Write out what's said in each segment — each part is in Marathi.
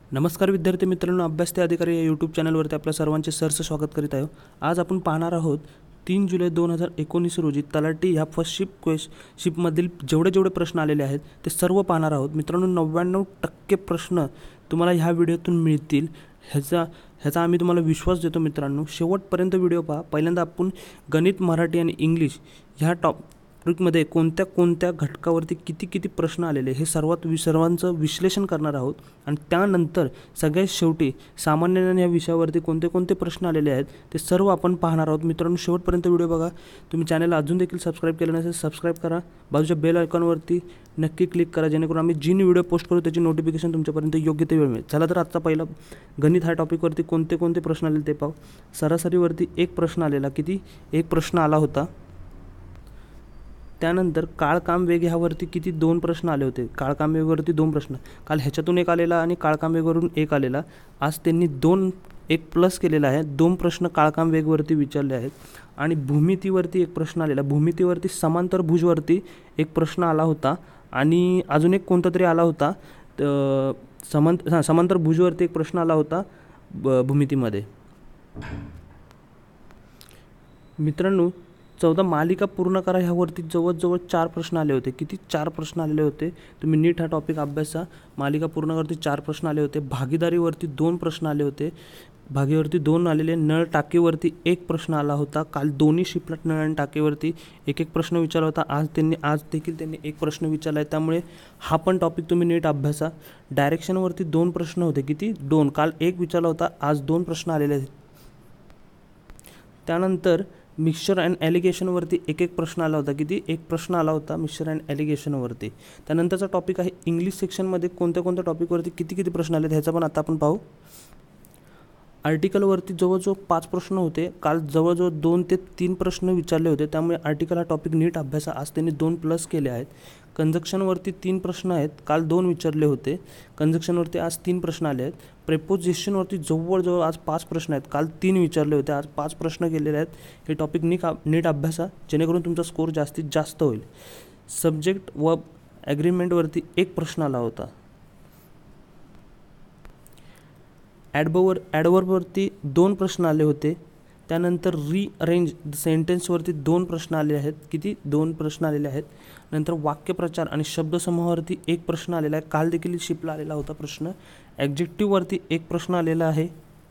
नमस्कार विद्यार्थी मित्रांनो, अभ्यास ते अधिकारी या यूट्यूब चॅनलवरती आपल्या सर्वांचे सहर्ष स्वागत करीत आहे. आज आपण पाहणार आहोत 3 जुलै 2019 रोजी तलाठी ह्या फर्स्ट शिपमधील जेवढे प्रश्न आलेले आहेत ते सर्व पाहणार आहोत. मित्रांनो, 99% प्रश्न तुम्हाला ह्या व्हिडिओतून मिळतील ह्याचा आम्ही तुम्हाला विश्वास देतो. मित्रांनो, शेवटपर्यंत व्हिडिओ पहा. पहिल्यांदा आपण गणित, मराठी आणि इंग्लिश ह्या टॉपिकमध्ये कोणत्या घटकावरती किती प्रश्न आलेले हे सर्वांचं विश्लेषण करणार आहोत. आणि त्यानंतर सगळ्यात शेवटी सामान्य ज्ञान या विषयावरती कोणते प्रश्न आलेले आहेत ते सर्व आपण पाहणार आहोत. मित्रांनो, शेवटपर्यंत व्हिडिओ बघा. तुम्ही चॅनलला अजून देखील सबस्क्राईब केलं नसेल, सबस्क्राईब करा. बाजूच्या बेल आयकॉनवरती नक्की क्लिक करा, जेणेकरून आम्ही जी व्हिडिओ पोस्ट करू त्याची नोटिफिकेशन तुमच्यापर्यंत योग्य ते वेळ मिळेल. चला तर आजचा पहिला गणित ह्या टॉपिकवरती कोणते प्रश्न आलेले ते पाहू. सरासरीवरती एक प्रश्न आलेला, एक प्रश्न आला होता. त्यानंतर काळ काम वेग ह्यावरती 2 प्रश्न आले होते. काळ काम वेगवरती 2 प्रश्न, काल ह्याच्यातून एक आलेला आणि काळ काम वेगवरून एक आलेला. आज त्यांनी 1 प्लस केलेला आहे. 2 प्रश्न काळ काम वेगवरती विचारले आहेत. आणि भूमितीवरती एक प्रश्न आलेला. भूमितीवरती समांतर भुजवरती एक प्रश्न आला होता आणि अजून एक कोणता तरी आला होता. समांतर भुजवरती एक प्रश्न आला होता भूमितीमध्ये. मित्रांनो, 14 मालिका पूर्ण करा ह्यावरती जवळजवळ 4 प्रश्न आले होते. 4 प्रश्न आलेले होते. तुम्ही नीट हा टॉपिक अभ्यासा. मालिका पूर्णवरती 4 प्रश्न आले होते. भागीदारीवरती 2 प्रश्न आले होते. भागीवरती 2 आलेले. नळ टाकीवरती 1 प्रश्न आला होता. काल दोन्ही शिपला नळ आणि टाकीवरती एक प्रश्न विचारला होता. आज देखील त्यांनी 1 प्रश्न विचारला आहे. त्यामुळे हा पण टॉपिक तुम्ही नीट अभ्यासा. डायरेक्शनवरती 2 प्रश्न होते. 2. काल 1 विचारला होता, आज 2 प्रश्न आलेले आहेत. त्यानंतर मिक्सचर अँड ॲलिगेशनवरती एक प्रश्न आला होता. 1 प्रश्न आला होता मिक्सचर अँड ॲलिगेशनवरती. त्यानंतरचा टॉपिक आहे इंग्लिश सेक्शनमध्ये कोणत्या टॉपिकवरती किती प्रश्न आले ह्याचा पण आता आपण पाहू. आर्टिकलवरती जवळजवळ 5 प्रश्न होते. काल जवळजवळ 2 ते 3 प्रश्न विचारले होते. त्यामुळे आर्टिकल हा टॉपिक नीट अभ्यासा. आज त्यांनी 2 प्लस केले आहेत. कंजक्शनवरती 3 प्रश्न आहेत. काल 2 विचारले होते. कंजक्शनवरती आज 3 प्रश्न आले आहेत. प्रेपोजिशनवरती जवळजवळ आज 5 प्रश्न आहेत. काल 3 विचारले होते, आज 5 प्रश्न केलेले आहेत. हे टॉपिक नीट अभ्यासा, जेणेकरून तुमचा स्कोर जास्तीत जास्त होईल. सब्जेक्ट व ॲग्रीमेंटवरती 1 प्रश्न आला होता. ॲडवर्बवरती 2 प्रश्न आले होते. त्यानंतर रिअरेंज सेंटेन्सवरती 2 प्रश्न आले आहेत. 2 प्रश्न आलेले आहेत. नंतर वाक्यप्रचार आणि शब्दसमूहावरती 1 प्रश्न आलेला आहे. काल देखील शिपला आलेला होता प्रश्न. ॲब्जेक्टिव्हवरती 1 प्रश्न आलेला आहे.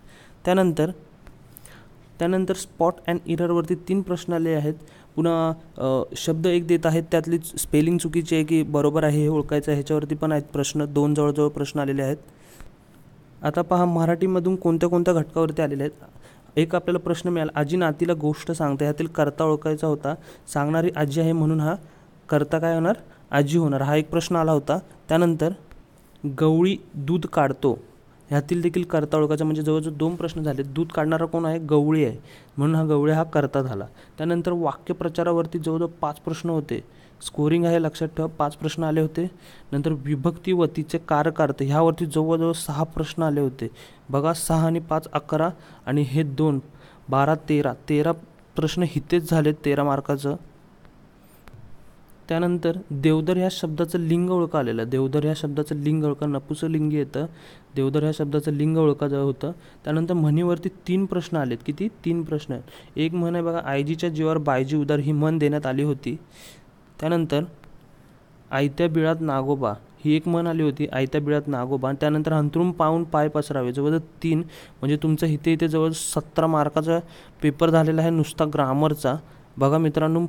त्यानंतर स्पॉट अँड इररवरती 3 प्रश्न आले आहेत. पुन्हा शब्द एक देत आहेत, त्यातली स्पेलिंग चुकीची आहे की बरोबर आहे हे ओळखायचं आहे, ह्याच्यावरती पण आहेत प्रश्न. 2 जवळजवळ प्रश्न आलेले आहेत. आता पहा, मराठीमधून कोणत्या घटकावरती आलेले आहेत. एक आपल्याला प्रश्न मिळाला, आजी नातीला गोष्ट सांगते. ह्यातील कर्ता ओळखायचा होता. सांगणारी आजी आहे म्हणून हा कर्ता काय होणार, आजी होणार. हा एक प्रश्न आला होता. त्यानंतर गवळी दूध काढतो, ह्यातील देखील कर्ता ओळखायचा. म्हणजे जवळजवळ 2 प्रश्न झाले. दूध काढणारा कोण आहे, गवळी आहे, म्हणून हा गवळी हा कर्ता झाला. त्यानंतर वाक्यप्रचारावरती जवळजवळ 5 प्रश्न होते. स्कोरिंग आहे, लक्षात ठेवा. 5 प्रश्न आले होते. नंतर विभक्ती व तिचे कारकार्थ ह्यावरती जवळजवळ 6 प्रश्न आले होते. बघा, 6 आणि 5 11 आणि हे 2 12 13 प्रश्न हितेच झाले 13 मार्काचं. त्यानंतर देवदर ह्या शब्दाचं लिंग ओळखा आलेलं. देवदर ह्या शब्दाचं लिंग ओळखा नपुंसकलिंगी येतं. देवदर ह्या शब्दाचं लिंग ओळखा होतं. त्यानंतर म्हणीवरती 3 प्रश्न आलेत. 3 प्रश्न आहेत. एक म्हण आहे बघा, आयजीच्या जीवावर बायजी उदार, ही म्हण देण्यात आली होती. त्यानंतर आयत्या बिळात नागोबा, ही एक म्हण आली होती, आयत्या बिळात नागोबा. त्यानंतर अंथरूण पाहून पाय पसरावे, जवळजवळ 3. म्हणजे तुमचं इथे जवळ 17 मार्काचा पेपर झालेला आहे नुसता ग्रामरचा. बघा मित्रांनो,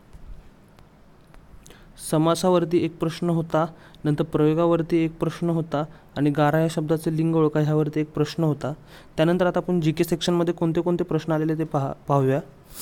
समासावरती 1 प्रश्न होता. नंतर प्रयोगावरती 1 प्रश्न होता आणि गारा या शब्दाचे लिंग ओळखा ह्यावरती 1 प्रश्न होता. त्यानंतर आता आपण जी के सेक्शनमध्ये कोणते प्रश्न आलेले ते पाहूया.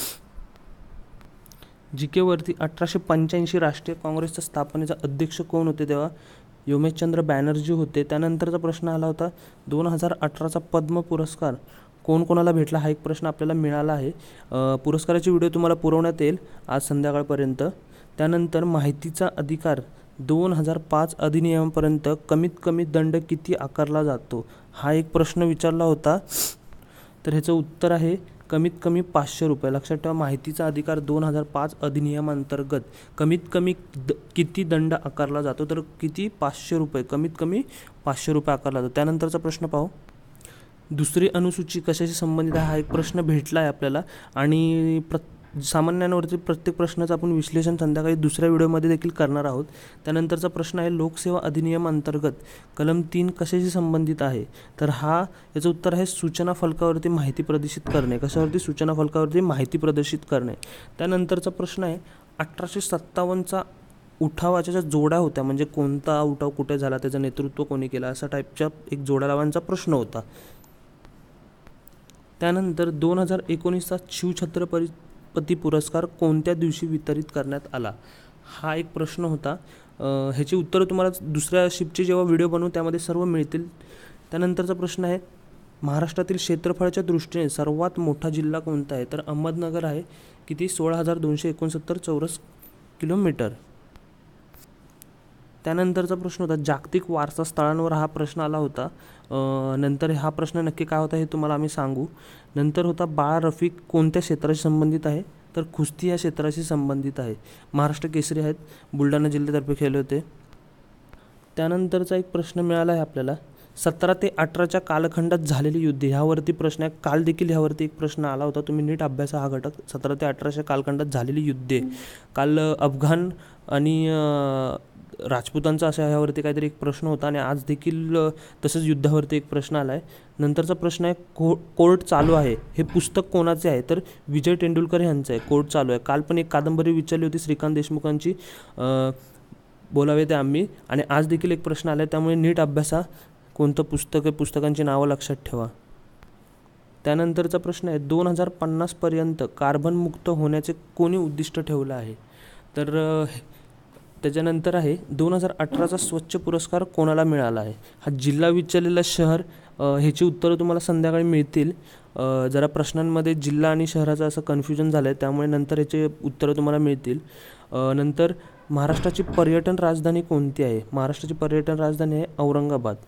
जी केवरती 1885 राष्ट्रीय काँग्रेसच्या स्थापनेचा अध्यक्ष कोण होते तेव्हा, योमेशचंद्र बॅनर्जी होते. त्यानंतरचा प्रश्न आला होता, 2018चा पद्म पुरस्कार कोणाला भेटला, हा एक प्रश्न आपल्याला मिळाला आहे. पुरस्काराची व्हिडिओ तुम्हाला पुरवण्यात येईल आज संध्याकाळपर्यंत. त्यानंतर माहितीचा अधिकार 2005 अधिनियमापर्यंत कमीत कमी दंड किती आकारला जातो, हा एक प्रश्न विचारला होता. तर ह्याचं उत्तर आहे कमीत कमी 500 रुपये. लक्षात ठेवा, माहितीचा अधिकार 2005 अधिनियमांतर्गत कमीत कमी किती दंड आकारला जातो, तर किती, 500 रुपये. कमीत कमी ₹500 आकारला जातो. त्यानंतरचा प्रश्न पाहू. दुसरी अनुसूची कशाशी संबंधित आहे हा एक प्रश्न भेटला आहे आपल्याला आणि सामान्यांवरती प्रत्येक प्रश्नाचं आपण विश्लेषण संध्याकाळी दुसऱ्या व्हिडिओमध्ये देखील करणार आहोत. त्यानंतरचा प्रश्न आहे लोकसेवा अधिनियम अंतर्गत कलम 3 कशाशी संबंधित आहे. तर याचं उत्तर आहे सूचना फलकावरती माहिती प्रदर्शित करणे. कशावरती? सूचना फलकावरती माहिती प्रदर्शित करणे. त्यानंतरचा प्रश्न आहे 1857चा उठावाच्या ज्या जोड्या होत्या म्हणजे कोणता उठाव कुठे झाला, त्याचं नेतृत्व कोणी केलं, असा टाईपच्या एक जोड्या लावांचा प्रश्न होता. त्यानंतर 2019चा शिवछत्रपती पुरस्कार कोणत्या दिवशी वितरित करण्यात आला, हा एक प्रश्न होता. ह्याची उत्तरं तुम्हाला दुसऱ्या शिफ्टचे जेव्हा व्हिडिओ बनवू त्यामध्ये सर्व मिळतील. त्यानंतरचा प्रश्न आहे महाराष्ट्रातील क्षेत्रफळाच्या दृष्टीने सर्वात मोठा जिल्हा कोणता आहे. तर अहमदनगर आहे. किती? 16,269 चौरस किलोमीटर. त्यानंतरचा प्रश्न होता जागतिक वारसा स्थळांवर, हा प्रश्न आला होता. नंतर हा प्रश्न नक्की काय होता हे तुम्हाला आम्ही सांगू. नंतर होता बाळा रफिक कोणत्या क्षेत्राशी संबंधित आहे. तर कुस्ती या क्षेत्राशी संबंधित आहे. महाराष्ट्र केसरी आहेत, बुलढाणा जिल्ह्यातर्फे खेळले होते. त्यानंतरचा एक प्रश्न मिळाला आहे आपल्याला 17 ते 18च्या कालखंडात झालेली युद्धे, ह्यावरती प्रश्न आहे. काल देखील ह्यावरती एक प्रश्न आला होता, तुम्ही नीट अभ्यासा हा घटक. 17 ते 18च्या कालखंडात झालेली युद्धे, काल अफगाण आणि राजपुतांचा अशा ह्यावरती काहीतरी एक प्रश्न होता आणि आज देखील तसंच युद्धावरती एक प्रश्न आला आहे. नंतरचा प्रश्न आहे कोर्ट चालू आहे हे पुस्तक कोणाचे आहे. तर विजय तेंडुलकर यांचं आहे. कोर्ट चालू आहे. काल पण एक कादंबरी विचारली होती श्रीकांत देशमुखांची, बोलावे ते आम्ही, आणि आज देखील एक प्रश्न आला आहे. त्यामुळे नीट अभ्यासा कोणतं पुस्तक आहे, पुस्तकांची नावं लक्षात ठेवा. त्यानंतरचा प्रश्न आहे 2050पर्यंत कार्बनमुक्त होण्याचे कोणी उद्दिष्ट ठेवलं आहे. तर त्याच्यानंतर आहे 2018चा स्वच्छ पुरस्कार कोणाला मिळाला आहे. हा जिल्हा विचारलेला शहर, ह्याची उत्तरं तुम्हाला संध्याकाळी मिळतील. जरा प्रश्नांमध्ये जिल्हा आणि शहराचं असं कन्फ्युजन झालं आहे, त्यामुळे नंतर ह्याचे उत्तरं तुम्हाला मिळतील. नंतर महाराष्ट्राची पर्यटन राजधानी कोणती आहे. महाराष्ट्राची पर्यटन राजधानी आहे औरंगाबाद.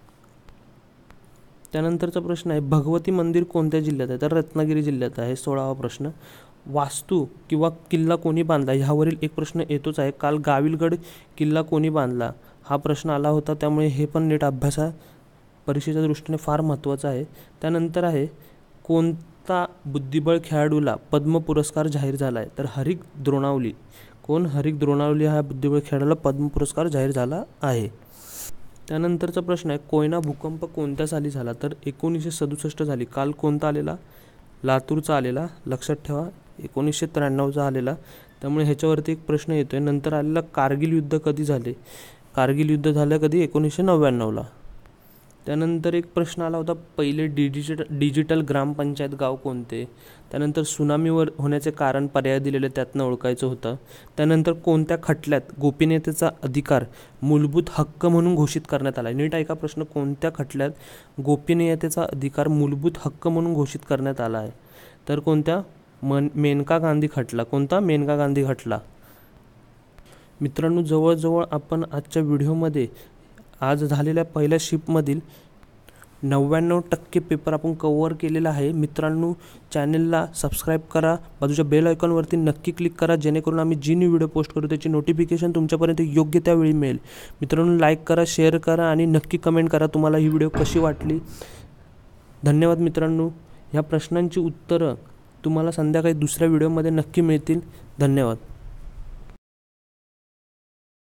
त्यानंतरचा प्रश्न आहे भगवती मंदिर कोणत्या जिल्ह्यात आहे. तर रत्नागिरी जिल्ह्यात आहे. 16वा प्रश्न वास्तू किंवा किल्ला कोणी बांधला, ह्यावरील एक प्रश्न येतोच आहे. काल गाविलगड किल्ला कोणी बांधला हा प्रश्न आला होता, त्यामुळे हे पण नीट अभ्यासा, परीक्षेच्या दृष्टीने फार महत्त्वाचं आहे. त्यानंतर आहे कोणता बुद्धिबळ खेळाडूला पद्म पुरस्कार जाहीर झाला आहे. तर हरिक द्रोणावली. कोण? हरिक द्रोणावली हा बुद्धिबळ खेळाडूला पद्म पुरस्कार जाहीर झाला आहे. त्यानंतरचा प्रश्न आहे कोयना भूकंप कोणत्या साली झाला. तर 1967 झाली. काल कोणता आलेला? लातूरचा आलेला, लक्षात ठेवा. 1993चा आलेला, त्यामुळे ह्याच्यावरती एक प्रश्न येतो आहे. नंतर आलेला कारगिल युद्ध कधी झाले. कारगिल युद्ध झालं कधी? 1999ला. त्यानंतर एक प्रश्न आला होता पहिले डिजिटल ग्रामपंचायत गाव कोणते. त्यानंतर सुनामीवर होण्याचे कारण पर्याय दिलेले त्यातनं ओळखायचं होतं. त्यानंतर कोणत्या खटल्यात गोपनीयतेचा अधिकार मूलभूत हक्क म्हणून घोषित करण्यात आला. नीट ऐका प्रश्न, कोणत्या खटल्यात गोपनीयतेचा अधिकार मूलभूत हक्क म्हणून घोषित करण्यात आला आहे. तर कोणत्या? मेनका गांधी खटला. कोणता? मेनका गांधी खटला. मित्रांनो, जवळजवळ आपण आजच्या व्हिडिओमध्ये आज झालेल्या पहिल्या शिफ्टमधील 99% पेपर आपण कव्हर केलेला आहे. मित्रांनो, चॅनलला सबस्क्राईब करा, बाजूच्या बेल आयकॉनवरती नक्की क्लिक करा, जेणेकरून आम्ही जी न्यू व्हिडिओ पोस्ट करू त्याची नोटिफिकेशन तुमच्यापर्यंत योग्य त्यावेळी मिळेल. मित्रांनो, लाईक करा, शेअर करा आणि नक्की कमेंट करा तुम्हाला ही व्हिडिओ कशी वाटली. धन्यवाद मित्रांनो. ह्या प्रश्नांची उत्तरं तुम्हाला संध्याकाळी दुसऱ्या व्हिडिओमध्ये नक्की मिळतील. धन्यवाद.